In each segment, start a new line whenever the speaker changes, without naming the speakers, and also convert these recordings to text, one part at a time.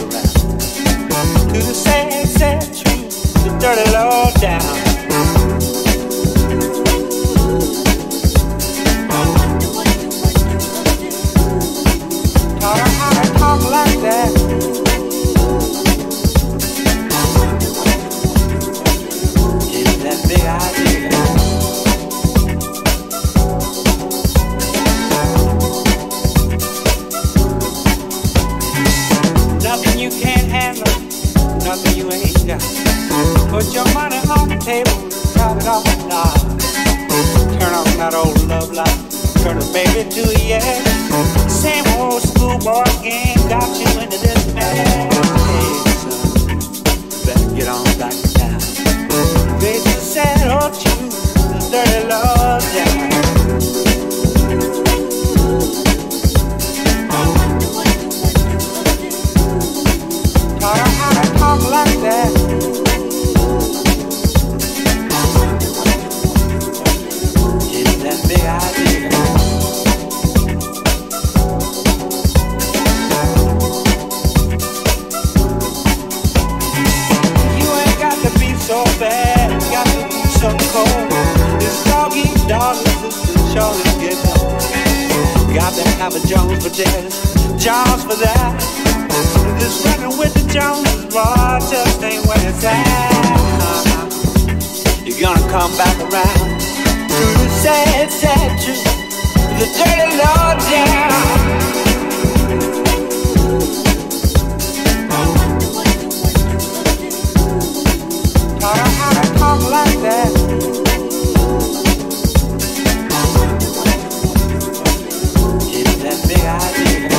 around. To the sad, sad truth, the dirty law down. Taught her how to talk like that. It's that big idea. Nothing you can't handle, nothing you ain't got. Put your money on the table, drop it off the knob. Turn on that old love light, turn it baby to a yes. Same old schoolboy game got you into this mess. Hey son, better get on back to town. Face the sad old truth, the dirty love down. Taught her how to talk like that. It's that big idea. You ain't got to be so bad, got to be so cold. This doggy dog is the shortest get old. Got to have a Jones for this, Jones for that. This running with the Joneses, boy, just ain't where it's at. You're gonna come back around to the sad, sad truth, the dirty law down. Taught her how to talk like that. It's that big idea.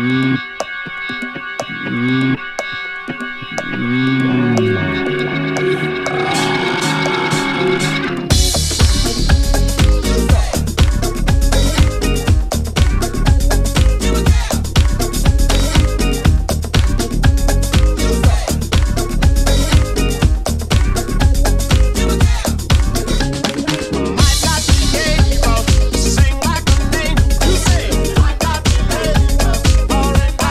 I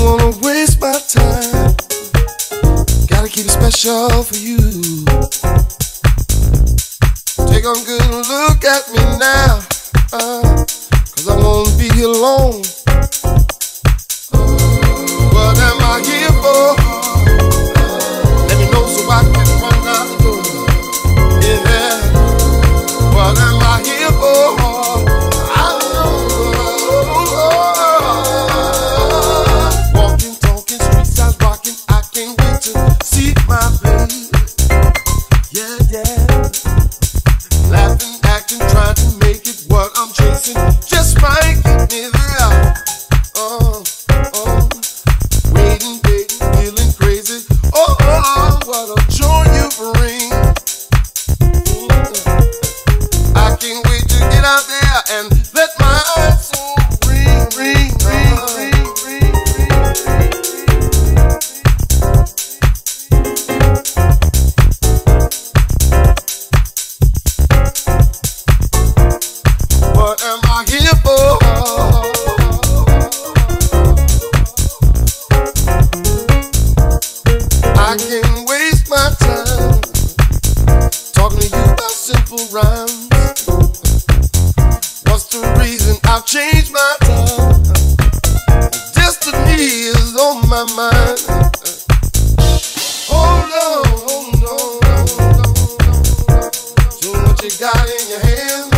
wanna waste my time. Gotta keep it special for you. Take a good look at me now, 'cause I won't be alone. What am I here for? Let me know so I can run out the door. Yeah. What am I here for? I don't know. Walking, talking, street sides rocking. I can't wait to see my baby. Yeah, yeah. Laughing, acting, trying to make it what I'm chasing. Just might get me there. Waiting, feeling crazy. Oh, what a joy you bring. I can't wait to get out there and let my soul ring, ring, ring, ring, ring, ring. What am I here for? I can't waste my time talking to you about simple rhymes. What's the reason I've changed my time? Destiny is on my mind. Hold on, hold on. So what you got in your hands?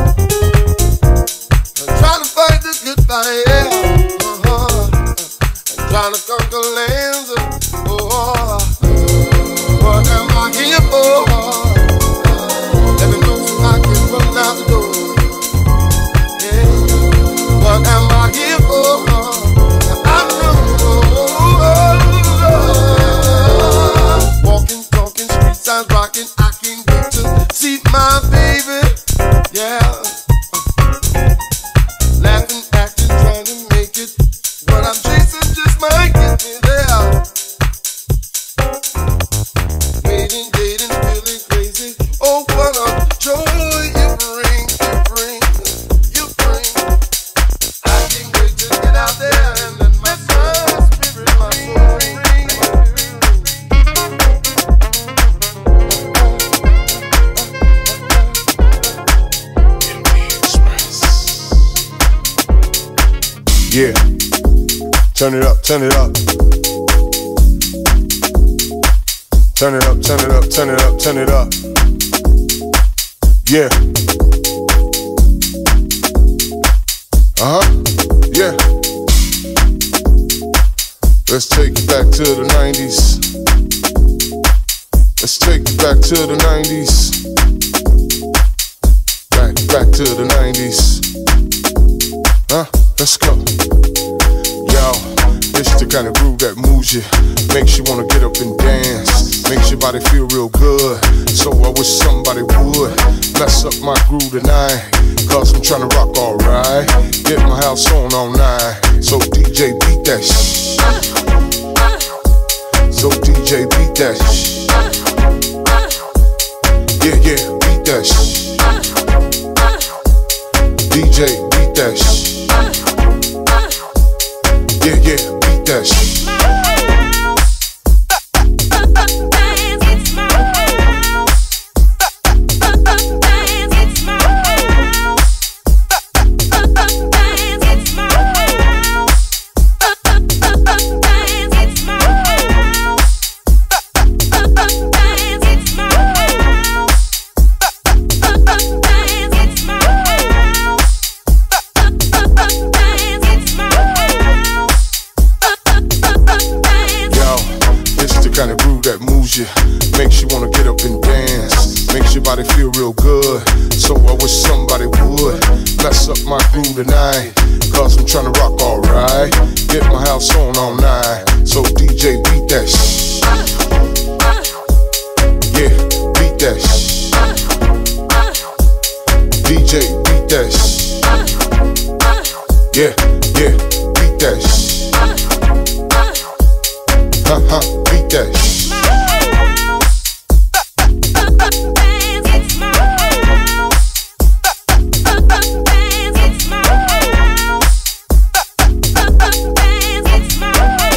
I'm trying to fight the good fight, yeah. I'm trying to conquer lands. What am I here for? Let me know so I can run out the door. Yeah. What am I here for? I know. Walking, talking, street signs rocking. I can't wait to see my baby. Yeah. Laughing, acting, trying to make it. What I'm chasing just might get me there. Waiting, dating, feeling crazy. Oh, what a joy you bring, you bring. I can't wait to get out there and let my spirit, my soul ring.
Yeah, turn it up, turn it up. Turn it up, turn it up, turn it up, turn it up. Yeah. Yeah. Let's take it back to the 90s. Let's take it back to the 90s. Back to the 90s. Let's go. Yo, this the kind of groove that moves you, makes you wanna get up and dance, makes your body feel real good. So I wish somebody would mess up my groove tonight, 'cause I'm tryna rock alright. Get my house on all night. So DJ beat that shh. So DJ beat that shh. Yeah, yeah, beat that shh. DJ beat that shh. Yeah, yeah, beat that shit. Makes you wanna get up and dance, makes your body feel real good. So I wish somebody would mess up my groove tonight, 'cause I'm tryna rock alright. Get my house on all night. So DJ beat that shh. Yeah, beat that shh. DJ beat that shh. Yeah, yeah, beat that shh. Beat that shh.
It's my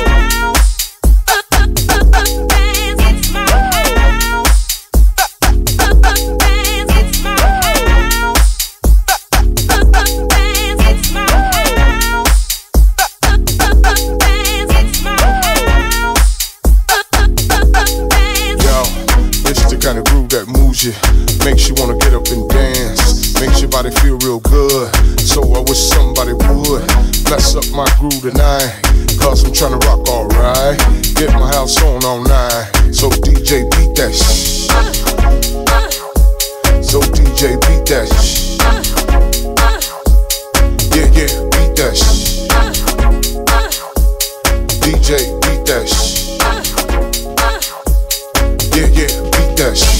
Cause I'm tryna rock alright. Get my house on all night. So DJ beat that shh. So DJ beat that shh. Yeah, yeah, beat that shh. DJ beat that shh. Yeah, yeah, beat that shh.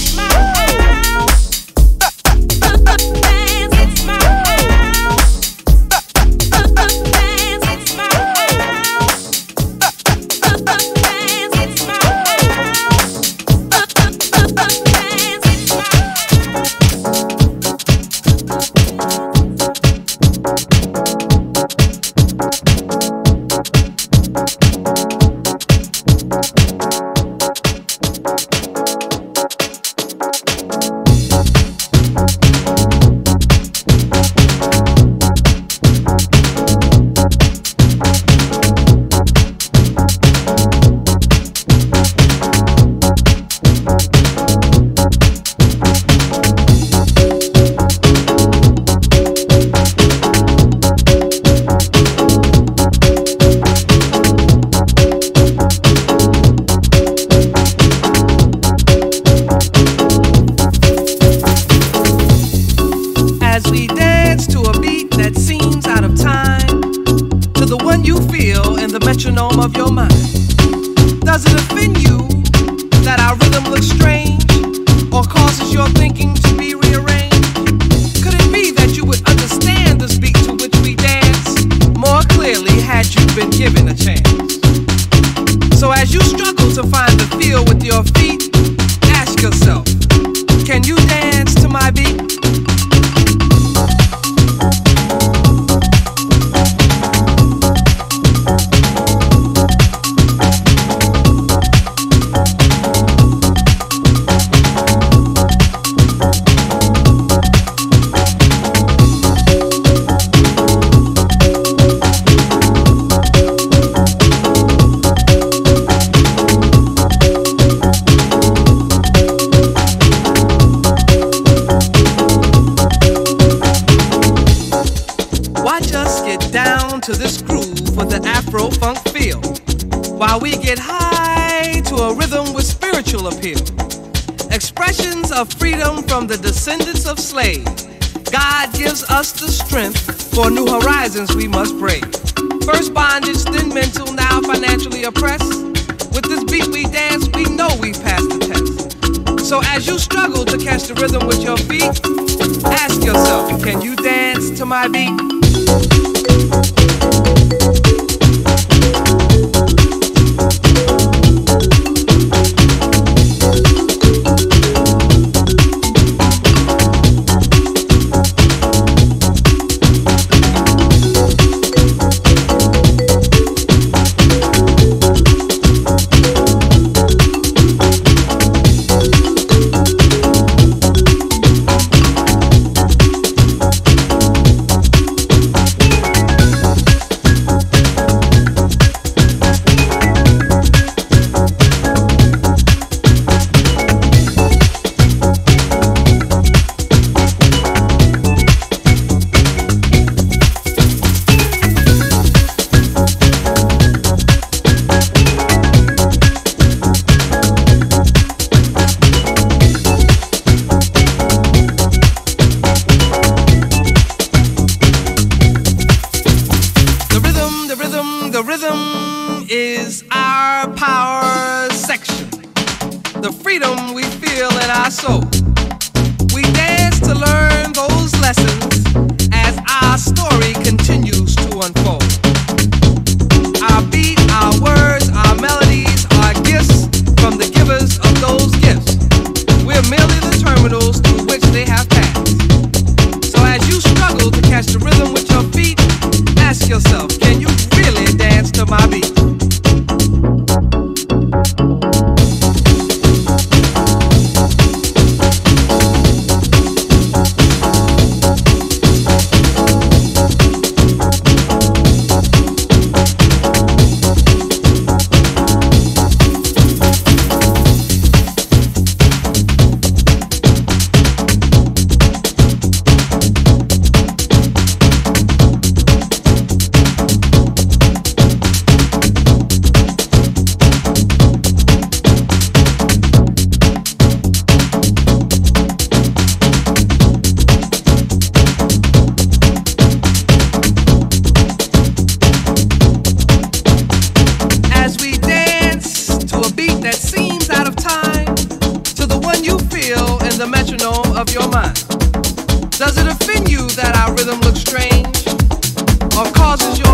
Of your mind. Does it offend you that our rhythm looks strange or causes your thinking to be rearranged? Could it be that you would understand the beat to which we dance more clearly had you been given a chance? So as you struggle to find the feel with your feet, ask yourself, can you dance to my beat? To this groove with the afro-funk feel, while we get high to a rhythm with spiritual appeal. Expressions of freedom from the descendants of slaves. God gives us the strength for new horizons we must break. First bondage, then mental, now financially oppressed. With this beat we dance, we know we've passed the test. So as you struggle to catch the rhythm with your feet, ask yourself, can you dance to my beat? of your mind? Does it offend you that our rhythm looks strange or causes your